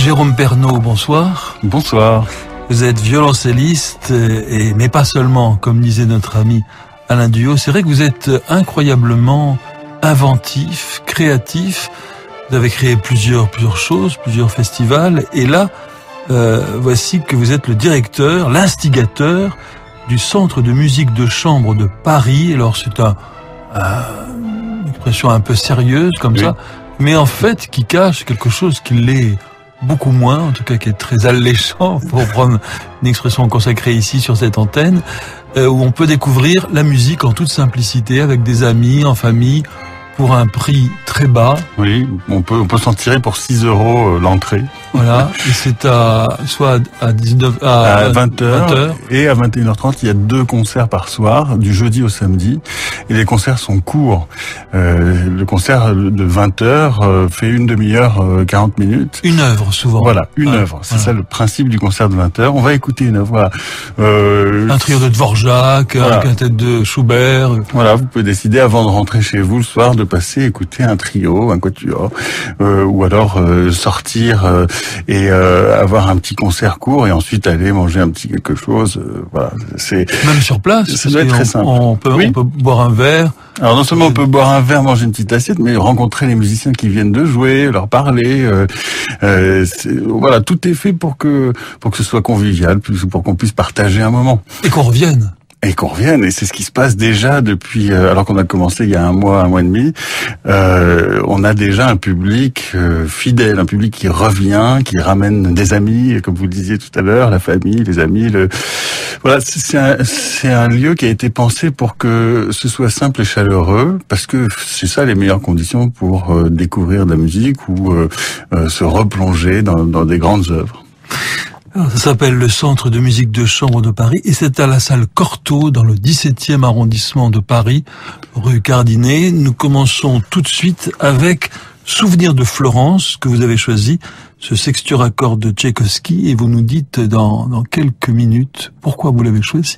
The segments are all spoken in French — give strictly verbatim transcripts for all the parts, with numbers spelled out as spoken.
Jérôme Pernaut, bonsoir. Bonsoir. Vous êtes violoncelliste, et, mais pas seulement, comme disait notre ami Alain Duhaut. C'est vrai que vous êtes incroyablement inventif, créatif. Vous avez créé plusieurs, plusieurs choses, plusieurs festivals. Et là, euh, voici que vous êtes le directeur, l'instigateur du Centre de musique de chambre de Paris. Alors c'est un, un, une expression un peu sérieuse comme oui. ça, mais en fait qui cache quelque chose qui l'est beaucoup moins, en tout cas qui est très alléchant, pour prendre une expression consacrée ici sur cette antenne, euh, où on peut découvrir la musique en toute simplicité, avec des amis, en famille, pour un prix très bas. Oui, on peut on peut s'en tirer pour six euros l'entrée. Voilà, et c'est à soit à dix-neuf à, à vingt heures et à vingt et une heures trente. Il y a deux concerts par soir, du jeudi au samedi, et les concerts sont courts. Euh, le concert de vingt heures euh, fait une demi-heure, euh, quarante minutes. Une œuvre souvent. Voilà, une ouais, œuvre. C'est voilà. ça le principe du concert de vingt heures. On va écouter une œuvre. Voilà. Euh, un trio de Dvorak, voilà. un quintet de Schubert. Voilà, vous pouvez décider avant de rentrer chez vous le soir de passer écouter un trio, un quatuor, euh, ou alors euh, sortir euh, et euh, avoir un petit concert court et ensuite aller manger un petit quelque chose. Euh, voilà, c'est même sur place. Ça doit être très simple. On peut, oui. on peut boire un verre. Alors non seulement on peut boire un verre, manger une petite assiette, mais rencontrer les musiciens qui viennent de jouer, leur parler. Euh, euh, voilà, tout est fait pour que pour que ce soit convivial, pour qu'on puisse partager un moment et qu'on revienne. Et qu'on revienne, et c'est ce qui se passe déjà depuis, euh, alors qu'on a commencé il y a un mois, un mois et demi, euh, on a déjà un public euh, fidèle, un public qui revient, qui ramène des amis, comme vous le disiez tout à l'heure, la famille, les amis. Le... Voilà, c'est un, c'est un lieu qui a été pensé pour que ce soit simple et chaleureux, parce que c'est ça les meilleures conditions pour euh, découvrir de la musique ou euh, euh, se replonger dans, dans des grandes œuvres. Alors, ça s'appelle le Centre de musique de chambre de Paris et c'est à la salle Cortot dans le dix-septième arrondissement de Paris, rue Cardinet. Nous commençons tout de suite avec Souvenir de Florence que vous avez choisi, ce sextuor à cordes de Tchaïkovski, et vous nous dites dans, dans quelques minutes pourquoi vous l'avez choisi.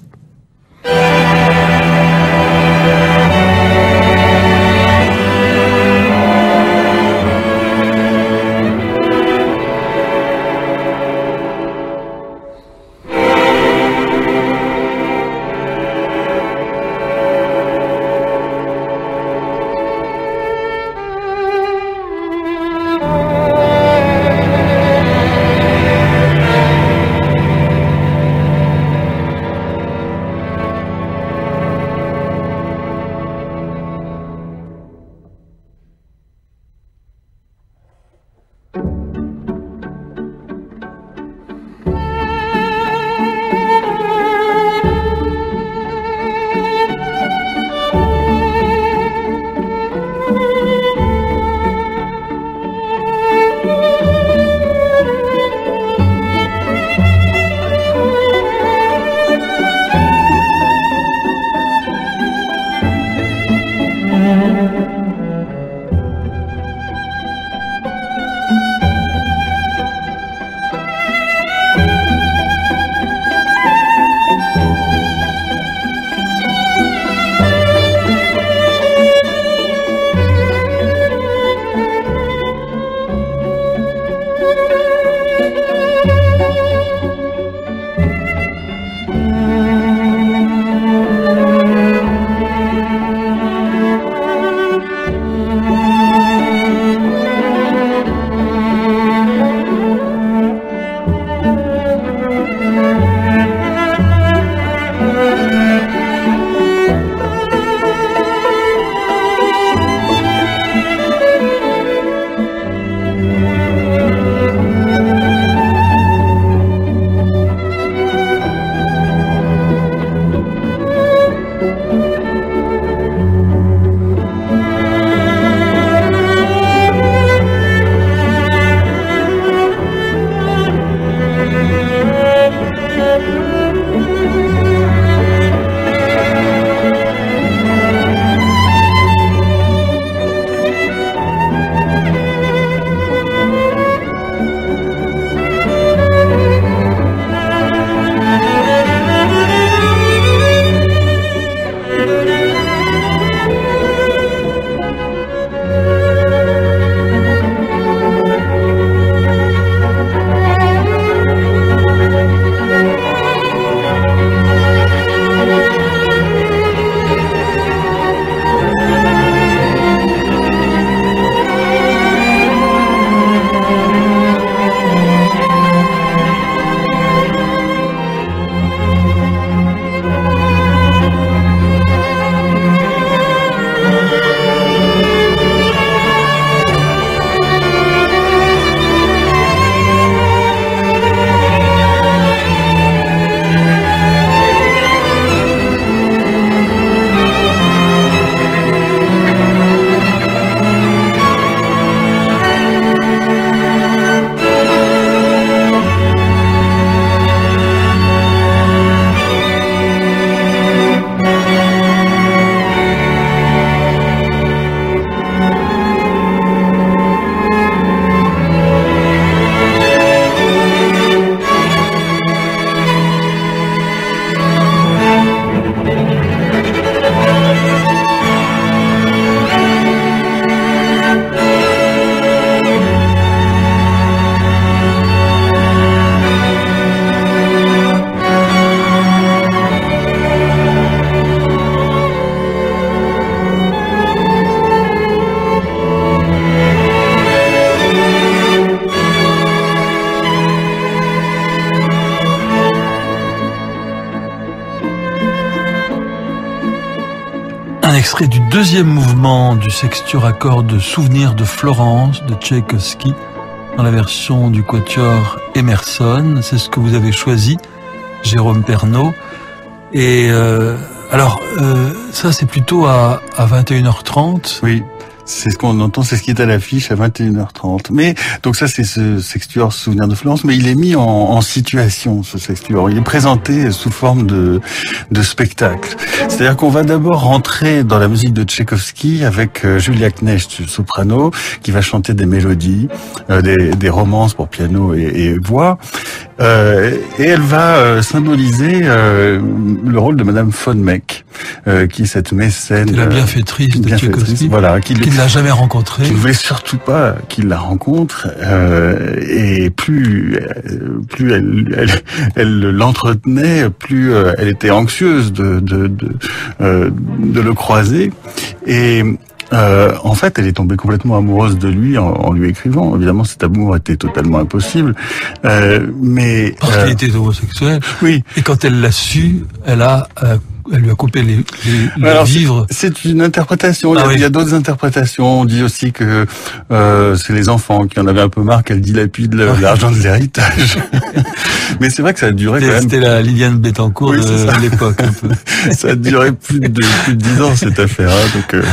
extrait du deuxième mouvement du sextuor à cordes Souvenir de Florence de Tchaïkovski dans la version du quatuor Emerson. C'est ce que vous avez choisi, Jérôme Pernaut. Et euh, alors, euh, ça c'est plutôt à, à vingt et une heures trente. Oui. C'est ce qu'on entend, c'est ce qui est à l'affiche à vingt et une heures trente. Mais donc ça, c'est ce sextuor Souvenir de Florence, mais il est mis en, en situation, ce sextuor. Il est présenté sous forme de, de spectacle. C'est-à-dire qu'on va d'abord rentrer dans la musique de Tchaïkovski avec euh, Julia Knecht, soprano, qui va chanter des mélodies, euh, des, des romances pour piano et, et voix. Euh, et elle va euh, symboliser euh, le rôle de Madame von Meck, euh, qui est cette mécène, la bienfaitrice de Tchaïkovski, voilà, qui ne l'a jamais rencontrée, qui ne voulait surtout pas qu'il la rencontre, euh, et plus euh, plus elle elle, elle l'entretenait, plus euh, elle était anxieuse de de de, euh, de le croiser. Et Euh, en fait, elle est tombée complètement amoureuse de lui en, en lui écrivant. Évidemment, cet amour était totalement impossible. Euh, mais parce euh, qu'il était homosexuel. Oui. Et quand elle l'a su, elle a, euh, elle lui a coupé les, les, les Alors, vivres. C'est une interprétation. Ah, il y a, oui. il y a d'autres interprétations. On dit aussi que euh, c'est les enfants qui en avaient un peu marre qu'elle dilapide le, ah, l'argent de l'héritage. Mais c'est vrai que ça a duré quand même. C'était la Liliane Bettencourt oui, de l'époque, un peu. Ça a duré plus de plus de dix ans cette affaire. Hein, donc. Euh...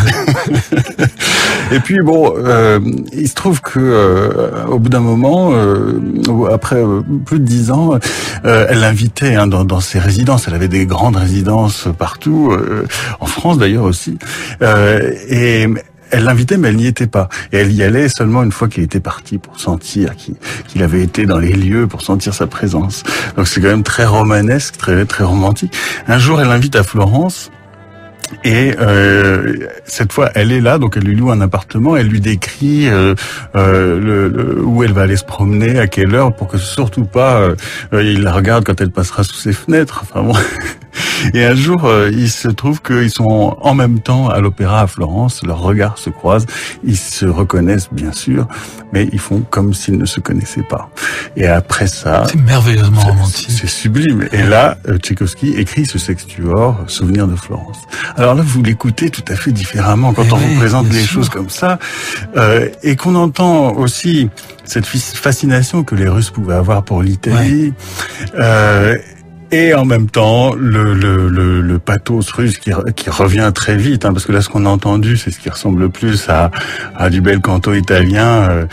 Et puis bon, euh, il se trouve que euh, au bout d'un moment, euh, après euh, plus de dix ans, euh, elle l'invitait hein, dans, dans ses résidences. Elle avait des grandes résidences partout, euh, en France d'ailleurs aussi. Euh, et elle l'invitait, mais elle n'y était pas. Et elle y allait seulement une fois qu'il était parti, pour sentir qu'il, qu'il avait été dans les lieux, pour sentir sa présence. Donc c'est quand même très romanesque, très très romantique. Un jour, elle l'invite à Florence. Et euh, cette fois, elle est là, donc elle lui loue un appartement. Elle lui décrit euh, euh, le, le, où elle va aller se promener, à quelle heure, pour que surtout pas euh, il la regarde quand elle passera sous ses fenêtres. Enfin bon. Et un jour, euh, il se trouve qu'ils sont en même temps à l'opéra à Florence. Leurs regards se croisent, ils se reconnaissent bien sûr, mais ils font comme s'ils ne se connaissaient pas. Et après ça, c'est merveilleusement c'est, romantique. C'est sublime. Et là, Tchaïkovski écrit ce sextuor, Souvenir de Florence. Alors là, vous l'écoutez tout à fait différemment quand et on oui, vous présente les sûr. choses comme ça, euh, et qu'on entend aussi cette fascination que les Russes pouvaient avoir pour l'Italie. Ouais. Euh, Et en même temps, le, le, le, le pathos russe qui, qui revient très vite, hein, parce que là, ce qu'on a entendu, c'est ce qui ressemble le plus à, à du bel canto italien, euh,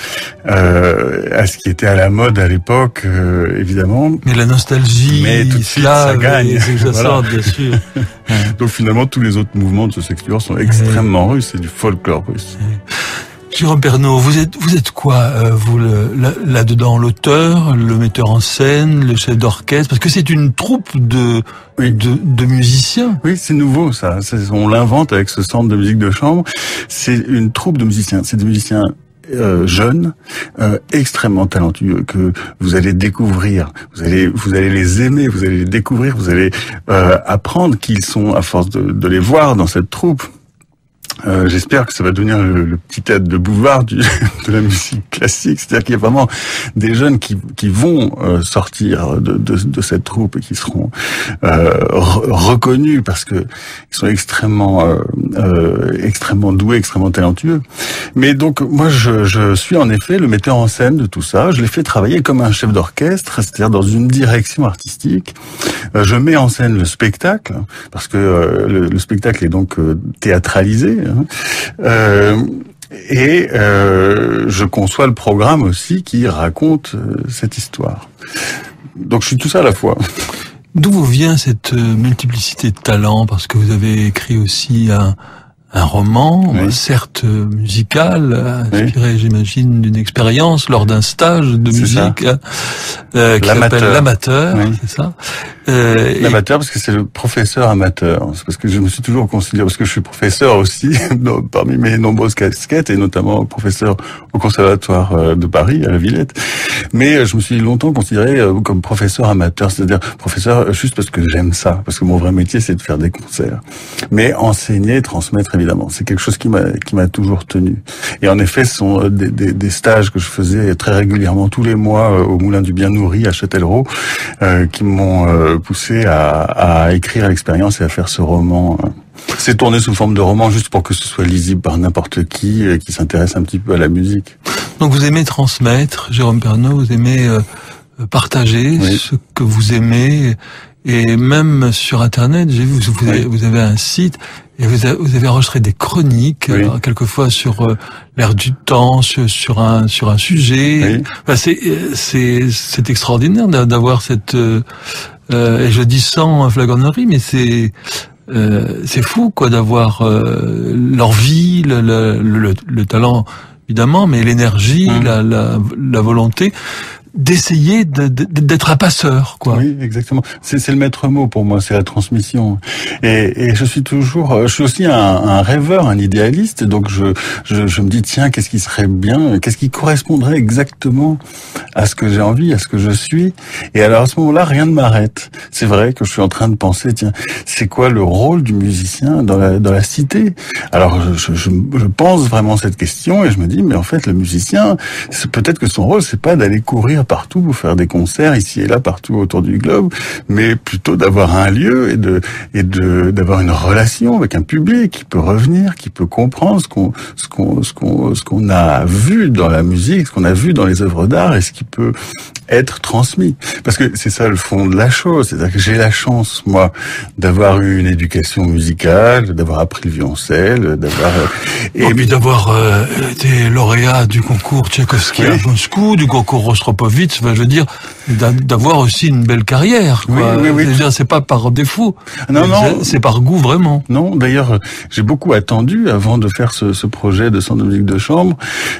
euh, à ce qui était à la mode à l'époque, euh, évidemment. Mais la nostalgie, mais tout de suite, ça gagne. Voilà. Bien sûr. Donc finalement, tous les autres mouvements de ce sextuor sont extrêmement ouais. russes, c'est du folklore russe. Ouais. Jérôme Pernaut, vous êtes vous êtes quoi euh, vous le, là, là-dedans, l'auteur, le metteur en scène, le chef d'orchestre, parce que c'est une troupe de oui. de, de musiciens. Oui, c'est nouveau ça. C'est, on l'invente avec ce centre de musique de chambre. C'est une troupe de musiciens. C'est des musiciens Euh, jeunes, euh, extrêmement talentueux, que vous allez découvrir, vous allez vous allez les aimer, vous allez les découvrir, vous allez euh, apprendre qui ils sont à force de, de les voir dans cette troupe. Euh, j'espère que ça va devenir le, le petit théâtre de boulevard du, de la musique classique. C'est-à-dire qu'il y a vraiment des jeunes qui, qui vont euh, sortir de, de, de cette troupe et qui seront euh, re- reconnus parce que ils sont extrêmement, euh, euh, extrêmement doués, extrêmement talentueux. Mais donc moi, je, je suis en effet le metteur en scène de tout ça. Je les fais travailler comme un chef d'orchestre, c'est-à-dire dans une direction artistique. Euh, je mets en scène le spectacle parce que euh, le, le spectacle est donc euh, théâtralisé. Euh, et euh, je conçois le programme aussi qui raconte euh, cette histoire. Donc je suis tout ça à la fois. D'où vous vient cette multiplicité de talents? Parce que vous avez écrit aussi un, un roman, oui. certes musical, inspiré, oui. j'imagine, d'une expérience lors d'un stage de c'est musique euh, qui L'amateur. s'appelle L'Amateur, oui. c'est ça. Euh, L'amateur, et... parce que c'est le professeur amateur. C'est parce que je me suis toujours considéré, parce que je suis professeur aussi, parmi mes nombreuses casquettes, et notamment professeur au Conservatoire de Paris, à la Villette. Mais je me suis longtemps considéré comme professeur amateur, c'est-à-dire professeur juste parce que j'aime ça, parce que mon vrai métier, c'est de faire des concerts. Mais enseigner, transmettre, évidemment, c'est quelque chose qui m'a qui m'a toujours tenu. Et en effet, ce sont des, des, des stages que je faisais très régulièrement, tous les mois, au Moulin du Bien Nourri, à Châtellerault, euh, qui m'ont euh, poussé à, à écrire l'expérience et à faire ce roman C'est tourné sous forme de roman juste pour que ce soit lisible par n'importe qui euh, qui s'intéresse un petit peu à la musique. Donc vous aimez transmettre, Jérôme Pernaut, vous aimez euh, partager oui. ce que vous aimez, et même sur Internet, j'ai vu, vous, oui. avez, vous avez un site, et vous avez, vous avez enregistré des chroniques, oui. euh, quelquefois sur euh, l'air du temps, sur, sur un sur un sujet. Oui. Enfin, c'est c'est c'est extraordinaire d'avoir cette euh, euh, et je dis sans flagornerie, mais c'est euh, c'est fou quoi d'avoir euh, l'envie, le, le, le, le talent évidemment, mais l'énergie, mmh. la, la la volonté d'essayer de, de, d'être un passeur, quoi. Oui, exactement. C'est, c'est le maître mot pour moi, c'est la transmission. Et, et je suis toujours, je suis aussi un, un rêveur, un idéaliste. Donc je, je, je me dis tiens, qu'est-ce qui serait bien, qu'est-ce qui correspondrait exactement à ce que j'ai envie, à ce que je suis. Et alors à ce moment-là, rien ne m'arrête. C'est vrai que je suis en train de penser tiens, c'est quoi le rôle du musicien dans la dans la cité? Alors je, je, je pense vraiment cette question et je me dis mais en fait le musicien, c'est peut-être que son rôle c'est pas d'aller courir partout, faire des concerts ici et là partout autour du globe, mais plutôt d'avoir un lieu et de et de d'avoir une relation avec un public qui peut revenir, qui peut comprendre ce qu'on ce qu'on ce qu'on ce qu'on a vu dans la musique, ce qu'on a vu dans les œuvres d'art et ce qui peut être transmis. Parce que c'est ça le fond de la chose, c'est-à-dire que j'ai la chance moi d'avoir eu une éducation musicale, d'avoir appris le violoncelle, d'avoir et oh, puis d'avoir euh, été lauréat du concours Tchaïkovski oui. à Moscou, du concours Rostropovitch. Enfin, je veux dire, d'avoir aussi une belle carrière, quoi. Oui, oui, oui. C'est, c'est pas par défaut. Non, non. C'est par goût, vraiment. Non, d'ailleurs, j'ai beaucoup attendu avant de faire ce, ce projet de centre de musique de chambre.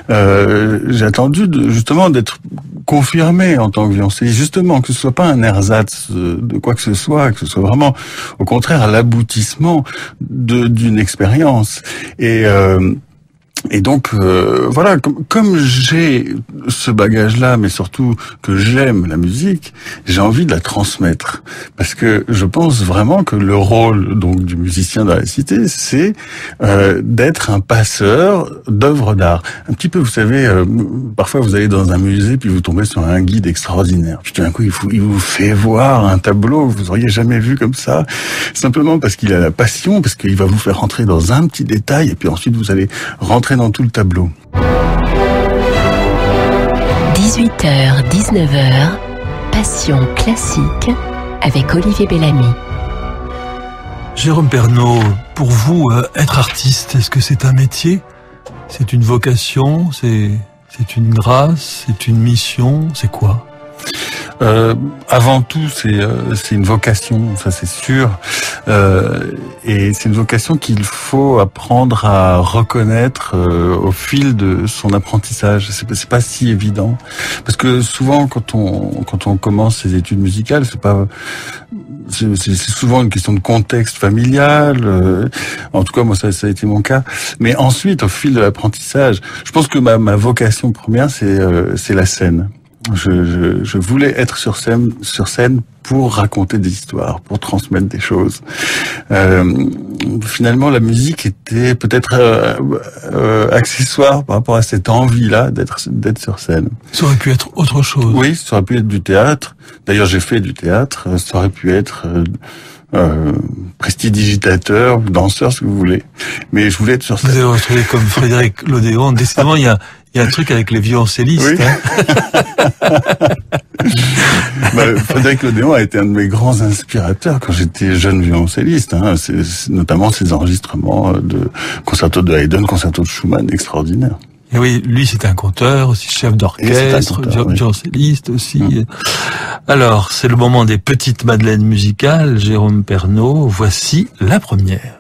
Euh, j'ai attendu de, justement d'être confirmé en tant que violoncelliste, justement, que ce soit pas un ersatz de quoi que ce soit, que ce soit vraiment, au contraire, l'aboutissement de, d'une expérience. Et, euh, Et donc euh, voilà, comme, comme j'ai ce bagage-là, mais surtout que j'aime la musique, j'ai envie de la transmettre parce que je pense vraiment que le rôle donc du musicien dans la cité, c'est euh, d'être un passeur d'œuvres d'art. Un petit peu, vous savez, euh, parfois vous allez dans un musée puis vous tombez sur un guide extraordinaire. Puis tout d'un coup, il, faut, il vous fait voir un tableau que vous auriez jamais vu comme ça, simplement parce qu'il a la passion, parce qu'il va vous faire rentrer dans un petit détail et puis ensuite vous allez rentrer dans tout le tableau. dix-huit heures dix-neuf heures, Passion classique avec Olivier Bellamy. Jérôme Pernaut, pour vous, euh, être artiste, est-ce que c'est un métier? C'est une vocation? C'est, c'est une grâce? C'est une mission? C'est quoi? Euh, avant tout, c'est euh, c'est une vocation, ça c'est sûr, euh, et c'est une vocation qu'il faut apprendre à reconnaître euh, au fil de son apprentissage. C'est, c'est pas si évident, parce que souvent quand on quand on commence ses études musicales, c'est pas c'est, c'est souvent une question de contexte familial. Euh, en tout cas, moi ça, ça a été mon cas. Mais ensuite, au fil de l'apprentissage, je pense que ma ma vocation première, c'est euh, c'est la scène. Je, je, je voulais être sur scène, sur scène pour raconter des histoires, pour transmettre des choses. Euh, finalement, la musique était peut-être euh, euh, accessoire par rapport à cette envie-là d'être d'être sur scène. Ça aurait pu être autre chose. Oui, ça aurait pu être du théâtre. D'ailleurs, j'ai fait du théâtre. Ça aurait pu être euh, euh, prestidigitateur, danseur, ce que vous voulez. Mais je voulais être sur scène. Vous avez retrouvé comme Frédéric Lodéon. Décidément, il y a Il y a un truc avec les violoncellistes. Oui. Hein. bah, Frédéric Lodéon a été un de mes grands inspirateurs quand j'étais jeune violoncelliste. Hein. C'est, c'est notamment ses enregistrements de concertos de Haydn, concertos de Schumann, extraordinaires. Et oui, lui c'est un conteur, aussi chef d'orchestre, violoncelliste oui. aussi. Mmh. Alors, c'est le moment des petites madeleines musicales. Jérôme Pernaut, voici la première.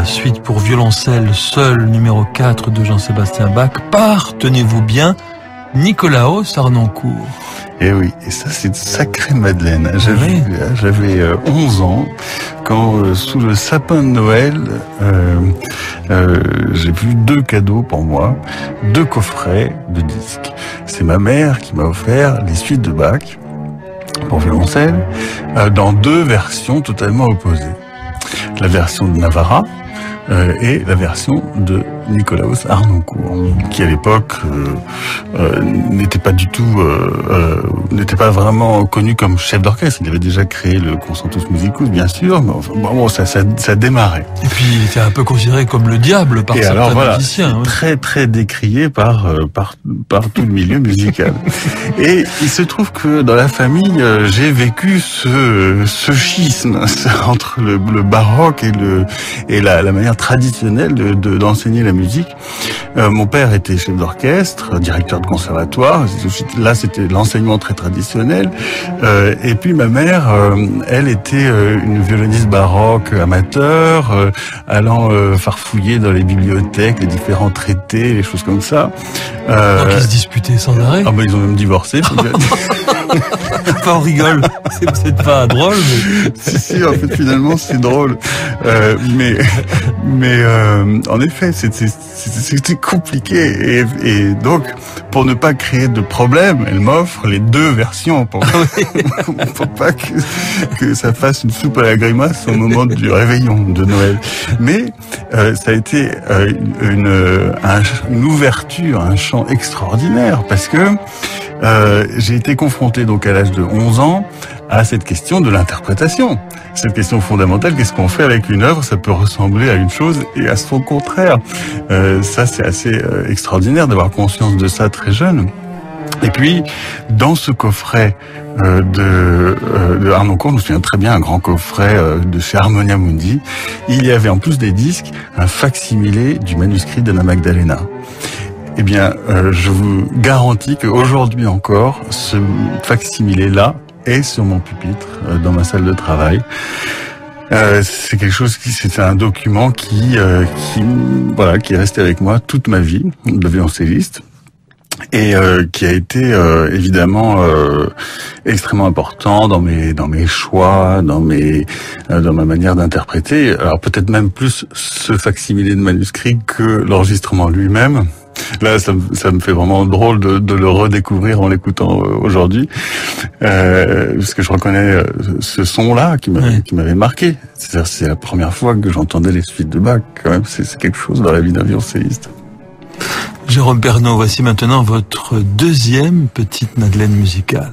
suite pour violoncelle seul numéro quatre de Jean-Sébastien Bach par, tenez-vous bien, Nicolaos Harnoncourt. Et oui, et ça c'est une sacrée Madeleine. J'avais, Oui. j'avais euh, onze ans quand euh, sous le sapin de Noël, euh, euh, j'ai vu deux cadeaux pour moi, deux coffrets de disques. C'est ma mère qui m'a offert les suites de Bach pour violoncelle euh, dans deux versions totalement opposées. La version de Navarra euh, et la version de Nicolaos Harnoncourt, qui à l'époque euh, euh, n'était pas du tout, euh, euh, n'était pas vraiment connu comme chef d'orchestre. Il avait déjà créé le Concertus Musicus, bien sûr, mais enfin, bon, ça, ça, ça démarrait. Et puis, il était un peu considéré comme le diable par Et certains alors voilà, musiciens. Oui. très très décrié par euh, par par tout le milieu musical. Et il se trouve que dans la famille, euh, j'ai vécu ce ce schisme entre le, le baroque et le et la, la manière traditionnelle de, de d'enseigner la musique. Euh, mon père était chef d'orchestre, directeur de conservatoire. Là, c'était l'enseignement très traditionnel. Euh, et puis ma mère, euh, elle était euh, une violoniste baroque amateur, euh, allant euh, farfouiller dans les bibliothèques, les différents traités, les choses comme ça. Euh, Donc ils se disputaient sans arrêt. ah ben ils ont même divorcé. Faut dire. Enfin, on rigole. C'est peut-être pas drôle, mais... Si, si, en fait, finalement, c'est drôle. Euh, mais, mais euh, en effet, c'était, c'était compliqué. Et, et donc, pour ne pas créer de problème, elle m'offre les deux versions pour, pour pas que, que ça fasse une soupe à la grimace au moment du réveillon de Noël. Mais euh, ça a été euh, une, un, une ouverture, un champ extraordinaire, parce que Euh, j'ai été confronté donc à l'âge de onze ans à cette question de l'interprétation. Cette question fondamentale, qu'est-ce qu'on fait avec une œuvre? Ça peut ressembler à une chose et à son contraire. Euh, ça, c'est assez euh, extraordinaire d'avoir conscience de ça très jeune. Et puis, dans ce coffret euh, de, euh, de Harnoncourt, je me souviens très bien, un grand coffret euh, de chez Harmonia Mundi, il y avait en plus des disques un facsimilé du manuscrit d'Anna Magdalena. Eh bien, euh, je vous garantis qu'aujourd'hui encore, ce facsimilé-là est sur mon pupitre, euh, dans ma salle de travail. Euh, c'est quelque chose qui, c'est un document qui, euh, qui, voilà, qui est resté avec moi toute ma vie, de violoncelliste, et euh, qui a été euh, évidemment euh, extrêmement important dans mes dans mes choix, dans mes euh, dans ma manière d'interpréter. Alors peut-être même plus ce facsimilé de manuscrit que l'enregistrement lui-même. Là, ça me, ça me fait vraiment drôle de, de le redécouvrir en l'écoutant aujourd'hui, euh, parce que je reconnais ce son-là qui m'avait, oui. qui m'avait marqué. C'est-à-dire, c'est la première fois que j'entendais les suites de Bach. Quand même, c'est, c'est quelque chose dans la vie d'un violoncelliste. Jérôme Pernaut, voici maintenant votre deuxième petite Madeleine musicale.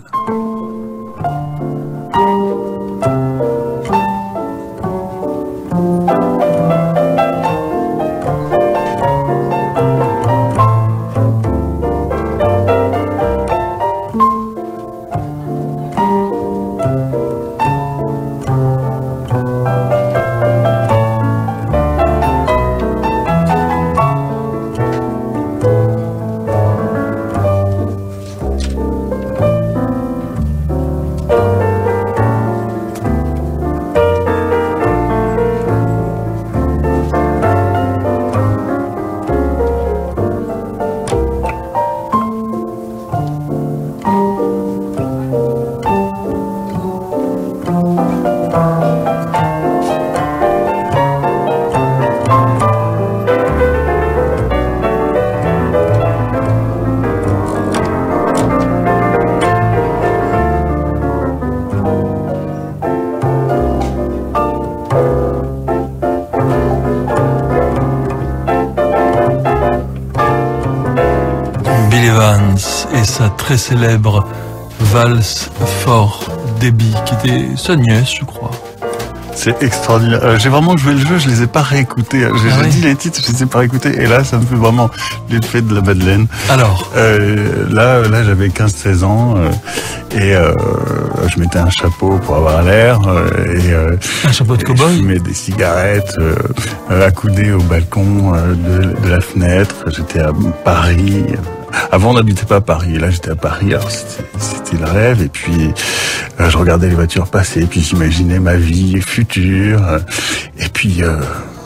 Et sa très célèbre valse fort débit, qui était sa nièce, je crois. C'est extraordinaire. Euh, j'ai vraiment joué le jeu, je les ai pas réécoutés. J'ai, ah j'ai oui. dit les titres, je les ai pas réécoutés. Et là, ça me fait vraiment l'effet de la Madeleine. Alors euh, Là, là, j'avais quinze seize ans euh, et euh, je mettais un chapeau pour avoir l'air. Euh, et, euh, un chapeau de cow-boy. Je fumais des cigarettes, euh, accoudé au balcon euh, de, de la fenêtre. J'étais à Paris. Avant, on n'habitait pas à Paris. Là, j'étais à Paris. Alors, c'était, c'était le rêve. Et puis, euh, je regardais les voitures passer. Et puis, j'imaginais ma vie future. Et puis, euh,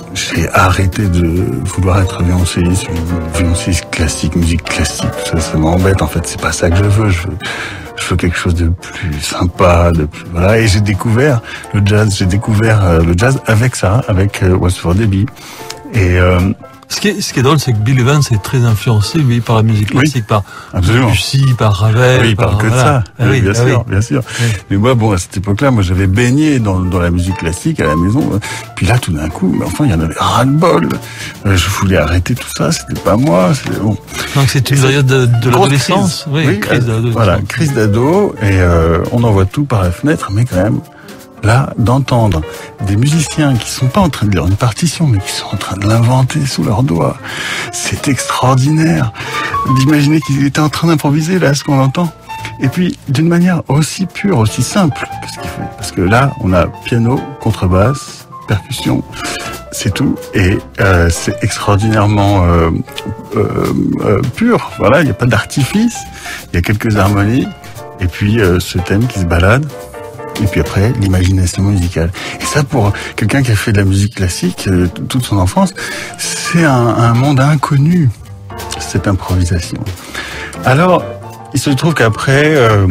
j'ai arrêté de vouloir être violoncelliste, violoncelliste classique, musique classique, tout ça, ça m'embête. En fait, c'est pas ça que je veux. Je veux, je veux quelque chose de plus sympa, de plus, voilà. Et j'ai découvert le jazz. J'ai découvert euh, le jazz avec ça, avec euh, What's for Debbie. Et euh, Ce qui est, ce qui est drôle, c'est que Bill Evans est très influencé, lui, par la musique classique, oui, par absolument. Debussy, par Ravel. Oui, il parle par, que de voilà. ça. Ah oui, oui, bien ah sûr, oui. bien sûr. Oui. Mais moi, bon, à cette époque-là, moi, j'avais baigné dans, dans la musique classique à la maison. Puis là, tout d'un coup, mais enfin, il y en avait ras-le-bol. Euh, Je voulais arrêter tout ça. C'était pas moi. C'était bon. Donc c'est une Et période de, de grosse l'adolescence. crise. Oui, crise euh, d'adolescence. Voilà, crise d'ado. Et euh, on envoie tout par la fenêtre, mais quand même. Là, d'entendre des musiciens qui sont pas en train de lire une partition, mais qui sont en train de l'inventer sous leurs doigts, c'est extraordinaire. D'imaginer qu'ils étaient en train d'improviser, là, ce qu'on entend. Et puis, d'une manière aussi pure, aussi simple que ce qu'il fait. Parce que là, on a piano, contrebasse, percussion, c'est tout. Et euh, c'est extraordinairement euh, euh, euh, pur. Voilà, il n'y a pas d'artifice. Il y a quelques harmonies. Et puis, euh, ce thème qui se balade. Et puis après, l'imagination musicale. Et ça, pour quelqu'un qui a fait de la musique classique euh, toute son enfance, c'est un, un monde inconnu, cette improvisation. Alors, il se trouve qu'après, euh,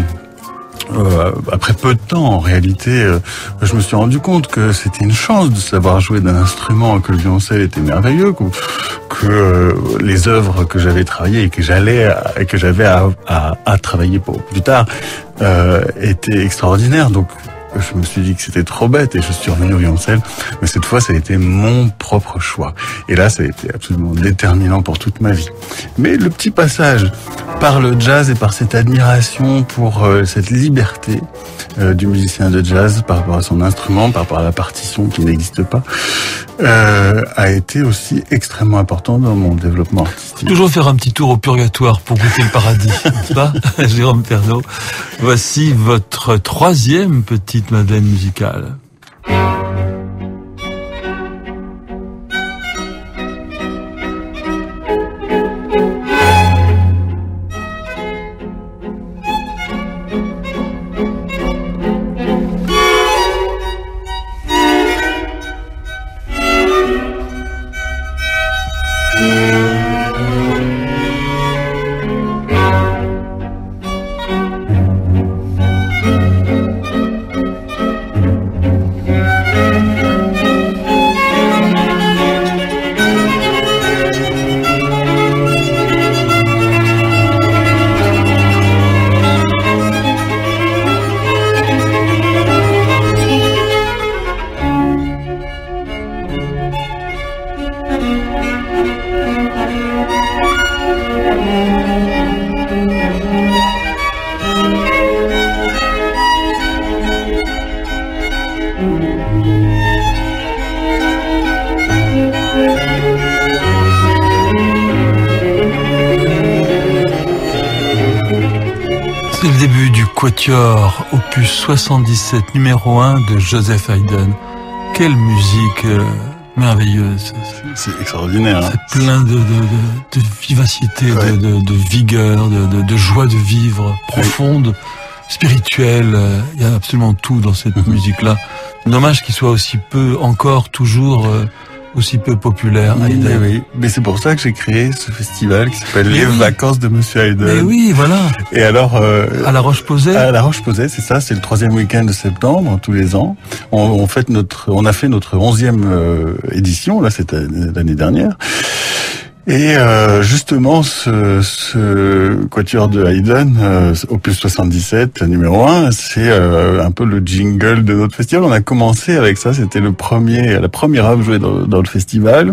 euh, après peu de temps, en réalité, euh, je me suis rendu compte que c'était une chance de savoir jouer d'un instrument, que le violoncelle était merveilleux, que, que euh, les œuvres que j'avais travaillées et que j'allais et que j'avais à, à, à travailler pour plus tard euh, étaient extraordinaires. Donc je me suis dit que c'était trop bête et je suis revenu au violoncelle. Mais cette fois, ça a été mon propre choix. Et là, ça a été absolument déterminant pour toute ma vie. Mais le petit passage par le jazz et par cette admiration pour euh, cette liberté euh, du musicien de jazz par rapport à son instrument, par rapport à la partition qui n'existe pas, euh, a été aussi extrêmement important dans mon développement artistique. Toujours faire un petit tour au purgatoire pour goûter le paradis, n'est-ce pas, Jérôme Pernaut? Voici votre troisième petite Madeleine musicale. C'est le début du Quatuor, opus soixante-dix-sept, numéro un de Joseph Haydn. Quelle musique euh, merveilleuse. C'est extraordinaire. Hein. C'est plein de, de, de, de vivacité, ouais. de, de, de vigueur, de, de, de joie de vivre profonde, oui. spirituelle. Il y a absolument tout dans cette mmh. musique-là. Dommage qu'il soit aussi peu, encore, toujours... Euh, aussi peu populaire. Oui, mais oui, mais c'est pour ça que j'ai créé ce festival qui s'appelle mais Les oui. Vacances de Monsieur Haydn. Mais oui, voilà. Et alors euh, à La Roche-Posay. À La Roche-Posay, c'est ça, c'est le troisième week-end de septembre tous les ans. On, on fait notre, on a fait notre onzième euh, édition là, cette année, l'année dernière. Et euh, justement, ce, ce quatuor de Haydn, euh, opus soixante-dix-sept, numéro un, c'est euh, un peu le jingle de notre festival. On a commencé avec ça, c'était le premier, la première œuvre jouée dans, dans le festival.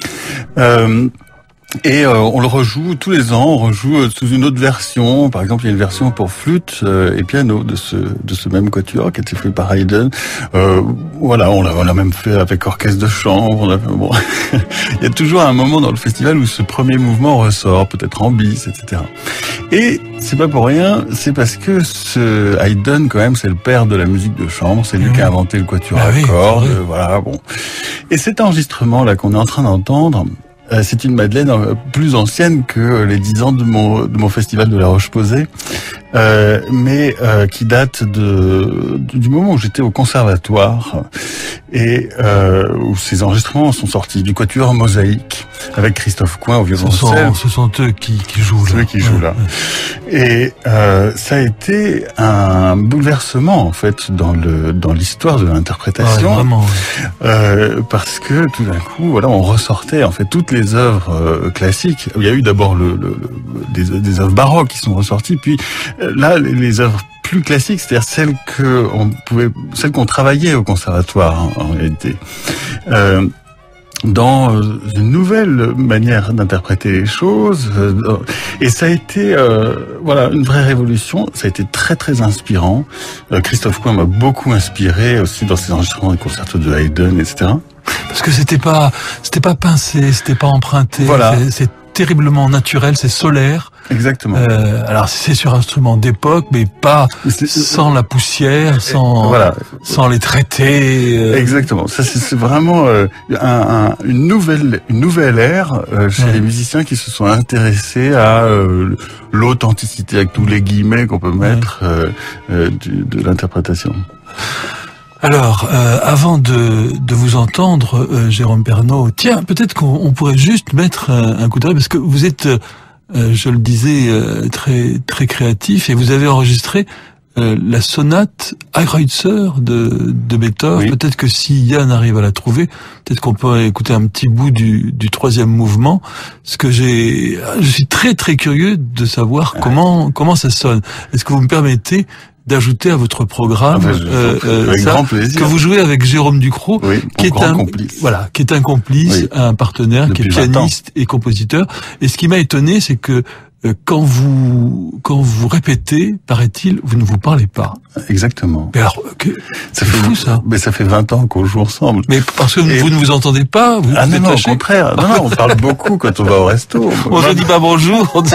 Euh, Et euh, on le rejoue tous les ans, on rejoue euh, sous une autre version. Par exemple, il y a une version pour flûte euh, et piano de ce de ce même quatuor qui a été fait par Haydn. Euh, voilà, on l'a on l'a même fait avec orchestre de chambre. On a, bon, il y a toujours un moment dans le festival où ce premier mouvement ressort, peut-être en bis, et cetera. Et c'est pas pour rien, c'est parce que ce Haydn, quand même, c'est le père de la musique de chambre. C'est lui mmh. qui a inventé le quatuor bah à oui, cordes. oui. Voilà, bon. Et cet enregistrement là qu'on est en train d'entendre. Euh, c'est une madeleine euh, plus ancienne que les dix ans de mon, de mon festival de la Roche-Posay, euh, mais euh, qui date de, du moment où j'étais au conservatoire et euh, où ces enregistrements sont sortis, du quatuor Mosaïque, avec Christophe Coin au violoncelle. Ce sont, ce sont eux qui, qui jouent là. Ceux qui jouent là. Et euh, ça a été un bouleversement en fait dans le dans l'histoire de l'interprétation, ouais, vraiment, ouais. Euh, parce que tout d'un coup, voilà, on ressortait en fait toutes les œuvres euh, classiques. Il y a eu d'abord le, le, le des, des œuvres baroques qui sont ressorties, puis euh, là les, les œuvres plus classiques, c'est-à-dire celles que on pouvait, celles qu'on travaillait au conservatoire en, en réalité. Euh, dans une nouvelle manière d'interpréter les choses, et ça a été euh, voilà une vraie révolution. Ça a été très très inspirant. Euh, Christophe Coin m'a beaucoup inspiré aussi dans ses enregistrements des concertos de Haydn, et cetera. Parce que c'était pas c'était pas pincé, c'était pas emprunté. Voilà. C'est, c'est terriblement naturel, c'est solaire. Exactement. Euh, alors c'est sur instrument d'époque, mais pas c'est, sans la poussière, sans voilà. sans les traités. Euh... Exactement. Ça c'est, c'est vraiment euh, un, un, une nouvelle une nouvelle ère euh, chez ouais. les musiciens qui se sont intéressés à euh, l'authenticité avec tous les guillemets qu'on peut mettre ouais. euh, euh, du, de l'interprétation. Alors, euh, avant de, de vous entendre, euh, Jérôme Pernaut, tiens, peut-être qu'on on pourrait juste mettre un, un coup d'œil, parce que vous êtes, euh, je le disais, euh, très très créatif, et vous avez enregistré euh, la sonate à Kreutzer de, de Beethoven. Oui. Peut-être que si Yann arrive à la trouver, peut-être qu'on peut écouter un petit bout du, du troisième mouvement. Ce que j'ai, je suis très très curieux de savoir ouais. comment comment ça sonne. Est-ce que vous me permettez d'ajouter à votre programme ah ben, euh, euh, avec ça, grand plaisir. Que vous jouez avec Jérôme Ducrot, oui, qui est un complice. voilà, qui est un complice, oui. un partenaire, Depuis qui est pianiste et compositeur. Et ce qui m'a étonné, c'est que euh, quand vous quand vous répétez, paraît-il, vous ne vous parlez pas. Exactement. Mais alors, que, ça fait fou ça. Mais ça fait vingt ans qu'on joue ensemble. Mais parce que et... vous ne vous entendez pas, vous Ah vous non, êtes non, lâché. Au contraire. Non, non, on parle beaucoup quand on va au resto. On se dit pas bonjour. On dit...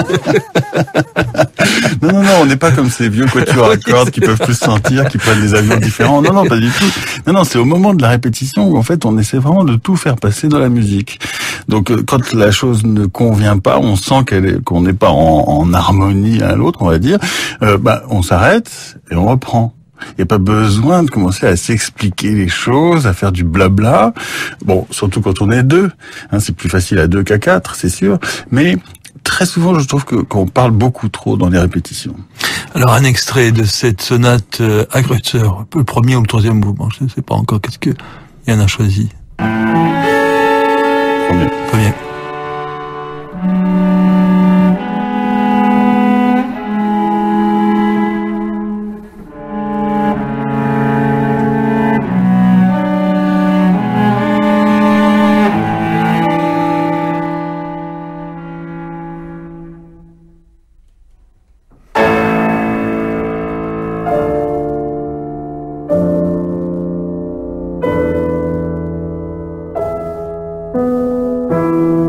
non, non, non, on n'est pas comme ces vieux quatuors à cordes qui peuvent plus se sentir, qui prennent des avions différents. Non, non, pas du tout. Non, non, c'est au moment de la répétition où en fait on essaie vraiment de tout faire passer dans la musique. Donc quand la chose ne convient pas, on sent qu'elle est, qu'on n'est pas en, en harmonie l'un à l'autre, on va dire. Euh, bah, on s'arrête et on reprend. Il n'y a pas besoin de commencer à s'expliquer les choses, à faire du blabla. Bon, surtout quand on est deux. Hein, c'est plus facile à deux qu'à quatre, c'est sûr. Mais très souvent, je trouve que qu'on parle beaucoup trop dans les répétitions. Alors, un extrait de cette sonate euh, à Kreutzer, le premier ou le troisième mouvement, je ne sais pas encore. Qu'est-ce que Yann a choisi? Premier. Premier. Thank you.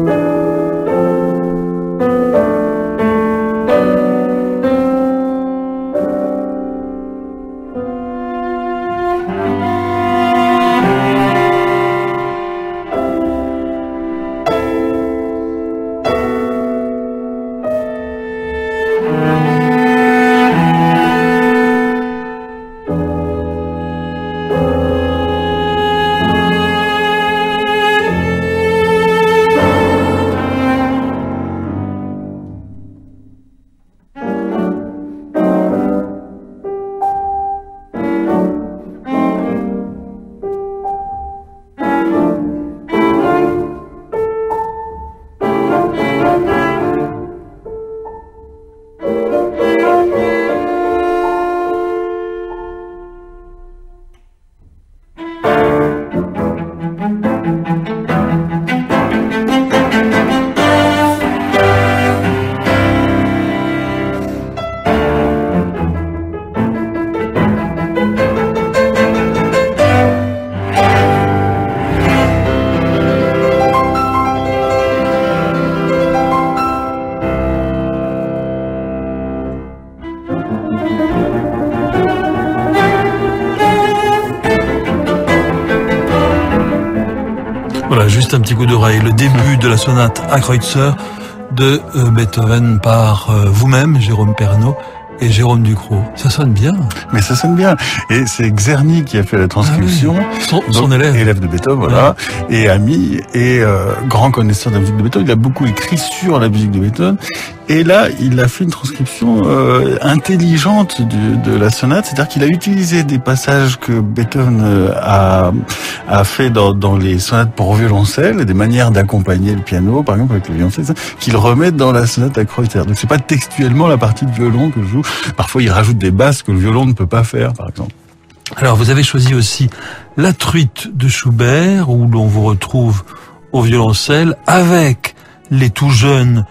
un petit coup d'oreille. Le début de la sonate à Kreutzer de euh, Beethoven par euh, vous-même, Jérôme Pernaut, et Jérôme Ducrot. Ça sonne bien. Mais ça sonne bien. Et c'est Czerny qui a fait la transcription. Ah oui. Son, son élève. Élève de Beethoven, voilà. Ouais. Et ami, et euh, grand connaisseur de la musique de Beethoven. Il a beaucoup écrit sur la musique de Beethoven. Et là, il a fait une transcription euh, intelligente du, de la sonate. C'est-à-dire qu'il a utilisé des passages que Beethoven euh, a, a fait dans, dans les sonates pour violoncelle, et des manières d'accompagner le piano, par exemple avec le violoncelle, qu'il remet dans la sonate à Kreutzer. Donc c'est pas textuellement la partie de violon que joue. Parfois, il rajoute des basses que le violon ne peut pas faire, par exemple. Alors, vous avez choisi aussi La Truite de Schubert, où l'on vous retrouve au violoncelle, avec les tout jeunes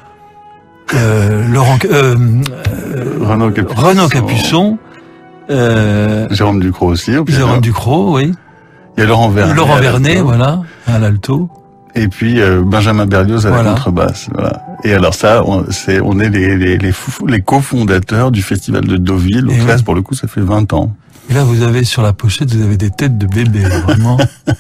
euh, Laurent, euh, euh, Renaud Capuçon, Renaud Capuçon euh, Jérôme Ducrot aussi. Au Jérôme Ducrot, oui. Il y a Laurent Vernet. Laurent Vernet, voilà, à l'alto. Et puis euh, Benjamin Berlioz à voilà. la contrebasse. Voilà. Et alors ça, on, c'est, on est les les les, fou, les cofondateurs du festival de Deauville. Donc là, oui. pour le coup, ça fait vingt ans. Et là, vous avez sur la pochette, vous avez des têtes de bébés, vraiment.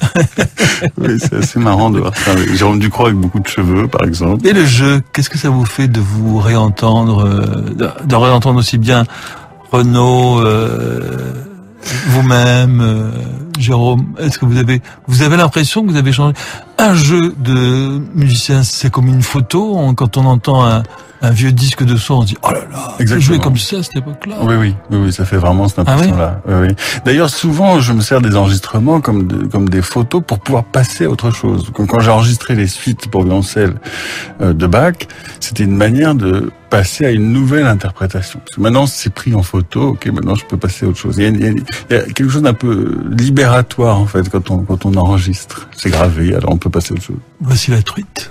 Oui, c'est assez marrant de voir ça. Jérôme Ducrot avec beaucoup de cheveux, par exemple. Et le jeu, qu'est-ce que ça vous fait de vous réentendre, euh, de réentendre aussi bien Renaud, euh, vous-même, euh, Jérôme? Est-ce que vous avez, vous avez l'impression que vous avez changé? Un jeu de musicien, c'est comme une photo. Quand on entend un, un vieux disque de son, on se dit, oh là là, je jouais comme ça à cette époque-là. Oui, oui, oui, oui, ça fait vraiment cette impression-là. Ah oui oui, oui. D'ailleurs, souvent, je me sers des enregistrements comme, de, comme des photos pour pouvoir passer à autre chose. Comme quand j'ai enregistré les suites pour violoncelle euh, de Bach, c'était une manière de passer à une nouvelle interprétation. Parce que maintenant, c'est pris en photo, ok, maintenant je peux passer à autre chose. Il y a, il y a, il y a quelque chose d'un peu libératoire, en fait, quand on, quand on enregistre. C'est gravé, alors on peut passer à autre chose. Voici La Truite.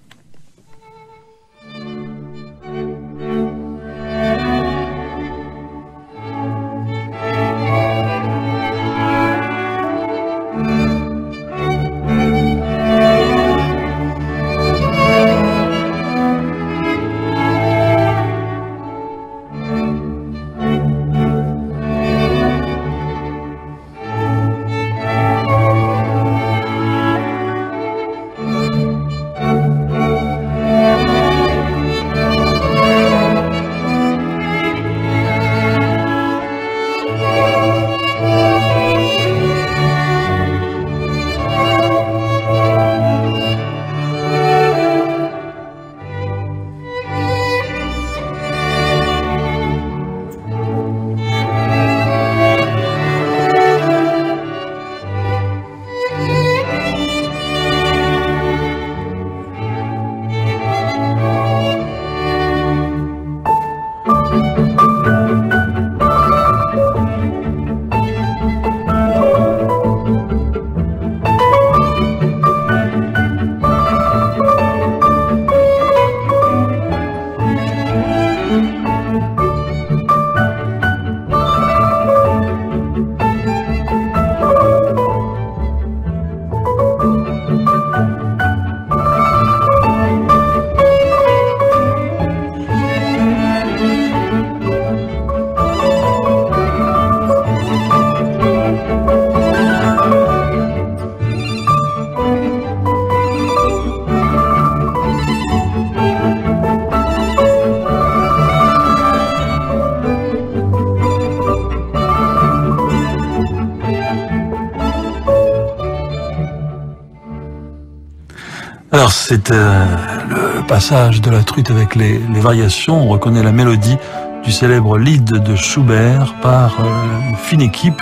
Alors c'est euh, le passage de La Truite avec les, les variations. On reconnaît la mélodie du célèbre Lied de Schubert par euh, une fine équipe.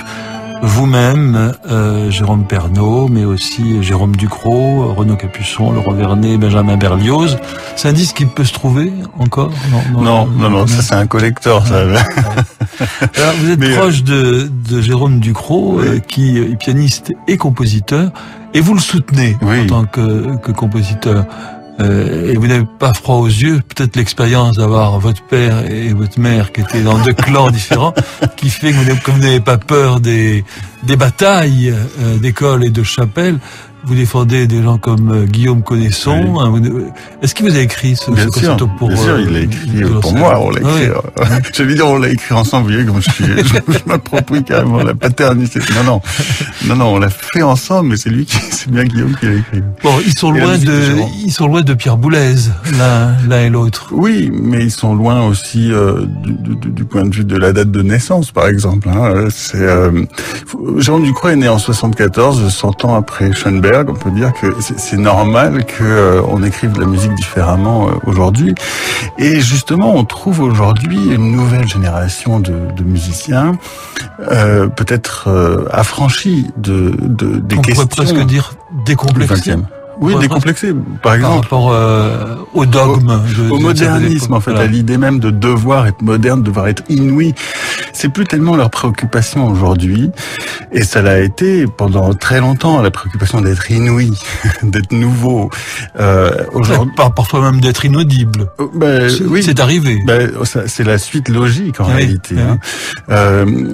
Vous-même, euh, Jérôme Pernaut, mais aussi Jérôme Ducrot, Renaud Capuçon, Laurent Vernet, Benjamin Berlioz. C'est un disque qui peut se trouver encore? Non, non, non, non, non ça c'est un collector, ça. Ouais. Alors, vous êtes mais proche de, de Jérôme Ducrot, oui. euh, qui est pianiste et compositeur, et vous le soutenez oui. en tant que, que compositeur. Euh, et vous n'avez pas froid aux yeux, peut-être l'expérience d'avoir votre père et votre mère qui étaient dans deux clans différents, qui fait que vous n'avez pas peur des, des batailles euh, d'école et de chapelle, vous défendez des gens comme euh, Guillaume Connaisson. Oui. Hein, est-ce qu'il vous a écrit ce, bien ce sûr, concerto pour bien sûr, euh, il l'a écrit pour moi. On l'a écrit. Ah, oui. Je veux dire, on l'a écrit ensemble. Vous voyez comme je suis, je, je m'approprie carrément la paternité. Non, non, non, non, on l'a fait ensemble, mais c'est lui qui, c'est bien Guillaume qui l'a écrit. Bon, ils sont loin de, de ils sont loin de Pierre Boulez, l'un, l'un et l'autre. Oui, mais ils sont loin aussi euh, du, du, du point de vue de la date de naissance, par exemple. Hein. C'est euh, Jérôme Ducrot est né en soixante-quatorze, cent ans après Schoenberg. On peut dire que c'est, c'est normal que euh, on écrive de la musique différemment euh, aujourd'hui. Et justement, on trouve aujourd'hui une nouvelle génération de, de musiciens, euh, peut-être euh, affranchis de, de des on questions. On pourrait presque dire décomplexés. Oui, décomplexé, par exemple. Par rapport euh, au dogme. Au, de, au de modernisme, en fait, voilà. À l'idée même de devoir être moderne, devoir être inouï. C'est plus tellement leur préoccupation aujourd'hui. Et ça l'a été pendant très longtemps, la préoccupation d'être inouï, d'être nouveau. Euh, aujourd'hui, parfois même d'être inaudible. Ben, c'est, oui, c'est arrivé. Ben, ça, c'est la suite logique, en oui, réalité. Oui. Hein. Euh,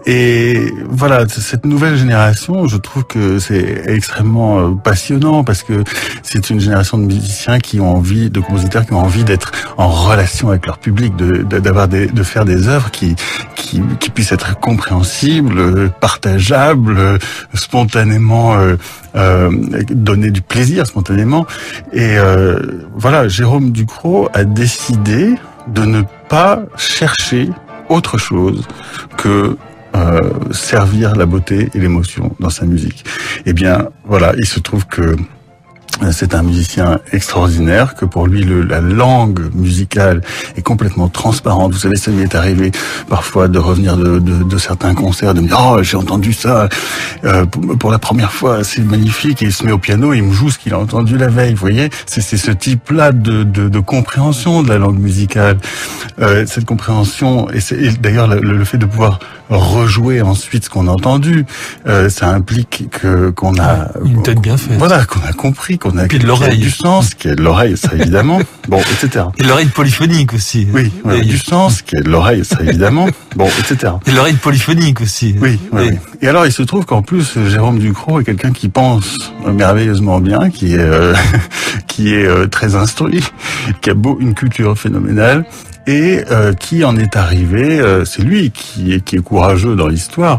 et voilà, cette nouvelle génération, je trouve que c'est extrêmement passionnant parce que c'est une génération de musiciens qui ont envie, de compositeurs qui ont envie d'être en relation avec leur public, de, de d'avoir des, de faire des œuvres qui, qui, qui puissent être compréhensibles, partageables, spontanément, euh, euh, donner du plaisir spontanément. Et euh, voilà, Jérôme Ducrot a décidé de ne pas chercher autre chose que euh, servir la beauté et l'émotion dans sa musique. Eh bien, voilà, il se trouve que c'est un musicien extraordinaire, que pour lui le, la langue musicale est complètement transparente. Vous savez, ça lui est arrivé parfois de revenir de, de, de certains concerts, de me dire « Oh, j'ai entendu ça euh, pour, pour la première fois, c'est magnifique » et il se met au piano et il me joue ce qu'il a entendu la veille. Vous voyez, c'est, c'est ce type-là de, de, de compréhension de la langue musicale. Euh, cette compréhension, et, c'est, et d'ailleurs le, le fait de pouvoir rejouer ensuite ce qu'on a entendu, euh, ça implique que qu'on a une tête bien faite. Voilà, qu'on a compris, qu'on a et de l'oreille, du sens, qui est de l'oreille, ça évidemment. Bon, et cetera. Et l'oreille polyphonique aussi. Oui, ouais, du sens, qui est de l'oreille, ça évidemment. Bon, et cetera. Et l'oreille polyphonique aussi. Oui, oui, oui. Et alors, il se trouve qu'en plus, Jérôme Ducrot est quelqu'un qui pense merveilleusement bien, qui est euh, qui est euh, très instruit, qui a beau une culture phénoménale. Et euh, qui en est arrivé, euh, c'est lui qui est, qui est courageux dans l'histoire,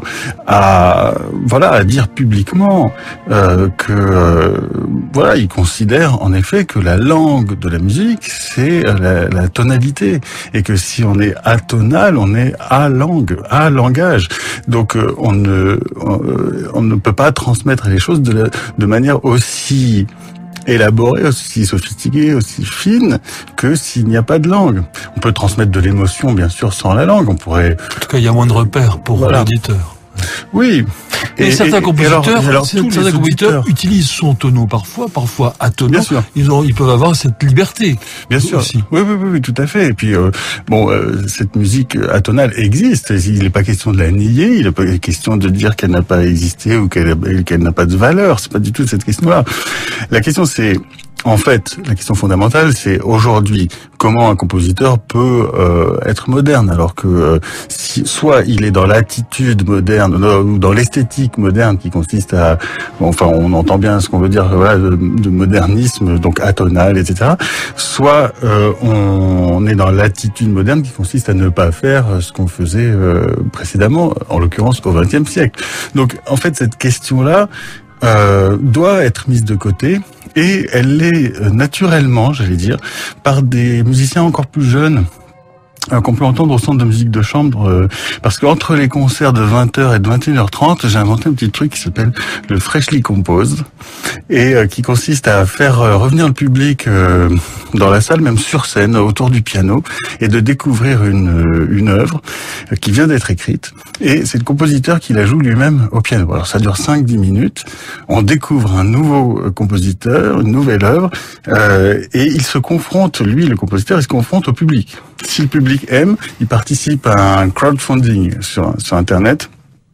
à voilà à dire publiquement euh, que euh, voilà il considère en effet que la langue de la musique c'est la, la tonalité et que si on est atonal, on est à langue, à langage. Donc euh, on ne on, on ne peut pas transmettre les choses de, la, de manière aussi élaborée, aussi sophistiquée, aussi fine que s'il n'y a pas de langue. On peut transmettre de l'émotion, bien sûr, sans la langue. On pourrait... En tout cas, il y a moins de repères pour voilà. l'auditeur. Oui. Et, et certains compositeurs, et alors, et alors, certains compositeurs utilisent son tonneau parfois, parfois atonant. Bien sûr. Ils ont, ils peuvent avoir cette liberté. Bien sûr. Aussi. Oui, oui, oui, oui, tout à fait. Et puis, euh, bon, euh, cette musique atonale existe. Il n'est pas question de la nier. Il n'est pas question de dire qu'elle n'a pas existé ou qu'elle, qu'elle n'a pas de valeur. C'est pas du tout cette question-là. La question, c'est, en fait, la question fondamentale, c'est aujourd'hui comment un compositeur peut euh, être moderne, alors que euh, si, soit il est dans l'attitude moderne ou dans l'esthétique moderne qui consiste à, bon, enfin, on entend bien ce qu'on veut dire, voilà, de, de modernisme, donc atonal, et cetera. Soit euh, on, on est dans l'attitude moderne qui consiste à ne pas faire ce qu'on faisait euh, précédemment, en l'occurrence au vingtième siècle. Donc, en fait, cette question-là euh, doit être mise de côté. Et elle l'est naturellement, j'allais dire, par des musiciens encore plus jeunes, euh, qu'on peut entendre au centre de musique de chambre, euh, parce qu'entre les concerts de vingt heures et de vingt et une heures trente, j'ai inventé un petit truc qui s'appelle le Freshly Compose, et euh, qui consiste à faire euh, revenir le public euh, dans la salle, même sur scène, autour du piano, et de découvrir une, une œuvre euh, qui vient d'être écrite, et c'est le compositeur qui la joue lui-même au piano. Alors ça dure cinq dix minutes, on découvre un nouveau compositeur, une nouvelle œuvre, euh, et il se confronte, lui, le compositeur, il se confronte au public. Si le public aime, il participe à un crowdfunding sur, sur Internet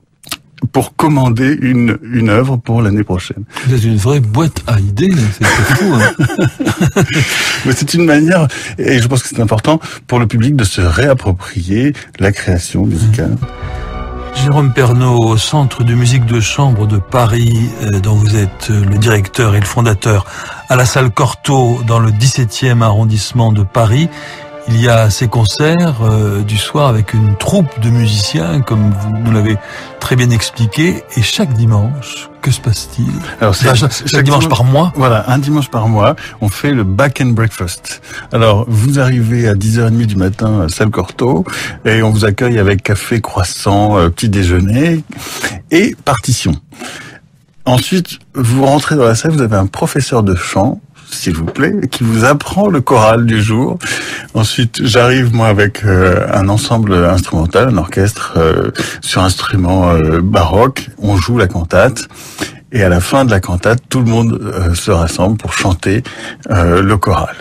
pour commander une, une œuvre pour l'année prochaine. Vous êtes une vraie boîte à idées, c'est, c'est fou. Hein. Mais c'est une manière, et je pense que c'est important, pour le public de se réapproprier la création musicale. Jérôme Pernaut, au Centre de musique de chambre de Paris, euh, dont vous êtes le directeur et le fondateur, à la salle Cortot, dans le dix-septième arrondissement de Paris. Il y a ces concerts euh, du soir avec une troupe de musiciens, comme vous nous l'avez très bien expliqué, et chaque dimanche, que se passe-t-il? Alors, c'est enfin, chaque, chaque, chaque dimanche, dimanche par mois. Voilà, un dimanche par mois, on fait le back and breakfast. Alors, vous arrivez à dix heures trente du matin à salle Cortot, et on vous accueille avec café, croissant, euh, petit déjeuner et partition. Ensuite, vous rentrez dans la salle, vous avez un professeur de chant, s'il vous plaît, qui vous apprend le choral du jour. Ensuite, j'arrive moi avec euh, un ensemble instrumental, un orchestre euh, sur instruments euh, baroques. On joue la cantate et à la fin de la cantate, tout le monde euh, se rassemble pour chanter euh, le choral.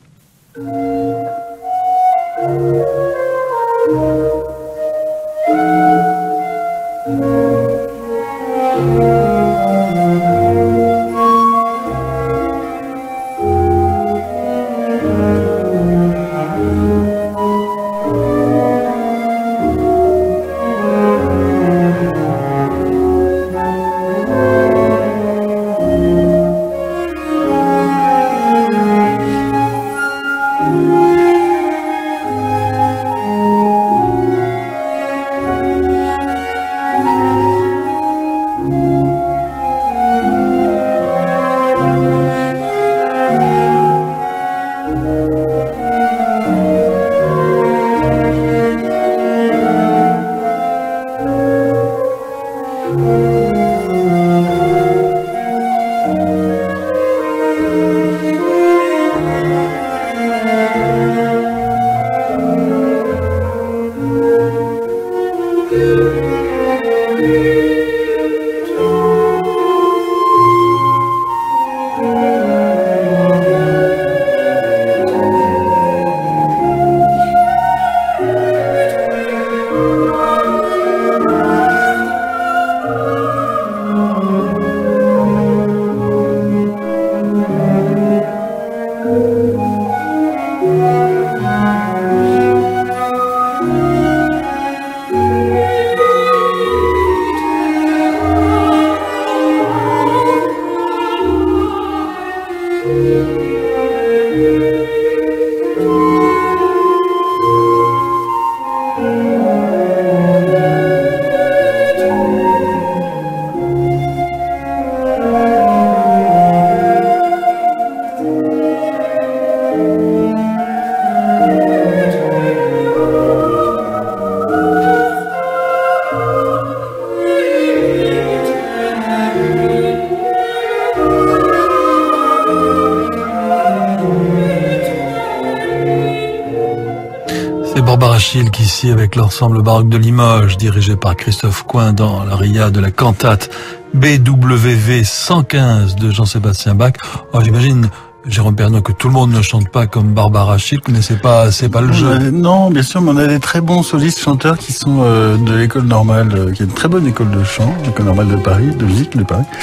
Barbara Schilk ici avec l'ensemble baroque de Limoges, dirigé par Christophe Coin dans l'aria de la cantate B W V cent quinze de Jean-Sébastien Bach. Oh, j'imagine, Jérôme Pernaut, que tout le monde ne chante pas comme Barbara Schilk, mais c'est pas, c'est pas le jeu. A, non, bien sûr, mais on a des très bons solistes chanteurs qui sont euh, de l'école normale, euh, qui est une très bonne école de chant, l'école normale de Paris, de musique de Paris.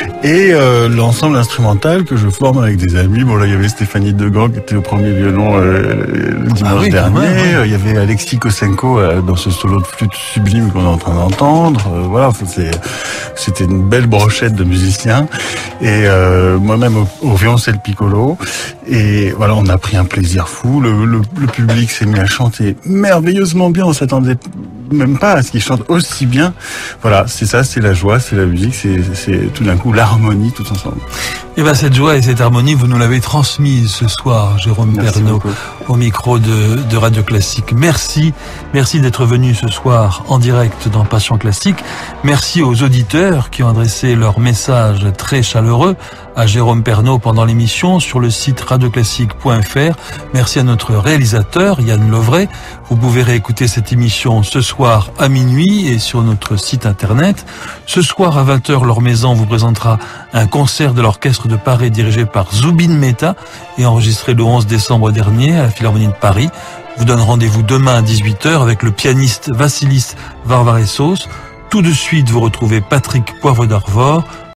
Et euh, l'ensemble instrumental que je forme avec des amis. Bon, là, il y avait Stéphanie Degan qui était au premier violon euh, le dimanche ah oui, dernier. Même, ouais. Il y avait Alexis Kosenko euh, dans ce solo de flûte sublime qu'on est en train d'entendre. Euh, voilà, c'est, c'était une belle brochette de musiciens. Et euh, moi-même au, au violoncelle piccolo. Et voilà, on a pris un plaisir fou. Le, le, le public s'est mis à chanter merveilleusement bien. On s'attendait même pas à ce qu'ils chantent aussi bien. Voilà, c'est ça, c'est la joie, c'est la musique, c'est, c'est tout d'un coup l'harmonie tout ensemble. Et bien cette joie et cette harmonie, vous nous l'avez transmise ce soir, Jérôme Pernaut, au micro de, de Radio Classique. Merci, merci d'être venu ce soir en direct dans Passion Classique. Merci aux auditeurs qui ont adressé leur message très chaleureux à Jérôme Pernaut pendant l'émission sur le site radioclassique point f r. Merci à notre réalisateur Yann Lovray. Vous pouvez réécouter cette émission ce soir à minuit et sur notre site internet. Ce soir à vingt heures, Laure Maison vous présentera un concert de l'orchestre de Paris dirigé par Zubin Mehta et enregistré le onze décembre dernier à la Philharmonie de Paris. Je vous donne rendez-vous demain à dix-huit heures avec le pianiste Vassilis Varvaresos. Tout de suite, vous retrouvez Patrick Poivre d'Arvor.